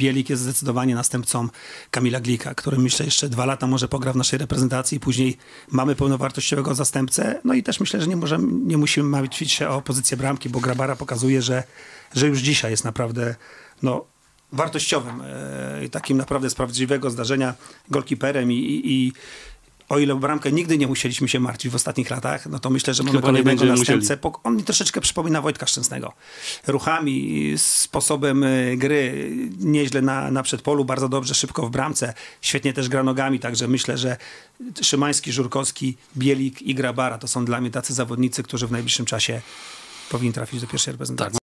Bielik jest zdecydowanie następcą Kamila Glika, który myślę jeszcze 2 lata może pogra w naszej reprezentacji. Później mamy pełnowartościowego zastępcę. No i też myślę, że nie musimy martwić się o pozycję bramki, bo Grabara pokazuje, że już dzisiaj jest naprawdę wartościowym i takim naprawdę z prawdziwego zdarzenia golkiperem i o ile o bramkę nigdy nie musieliśmy się martwić w ostatnich latach, no to myślę, że mamy kolejnego następcę. On mi troszeczkę przypomina Wojtka Szczęsnego. Ruchami, sposobem gry, nieźle na przedpolu, bardzo dobrze, szybko w bramce, świetnie też gra nogami, także myślę, że Szymański, Żurkowski, Bielik i Grabara to są dla mnie tacy zawodnicy, którzy w najbliższym czasie powinni trafić do pierwszej reprezentacji.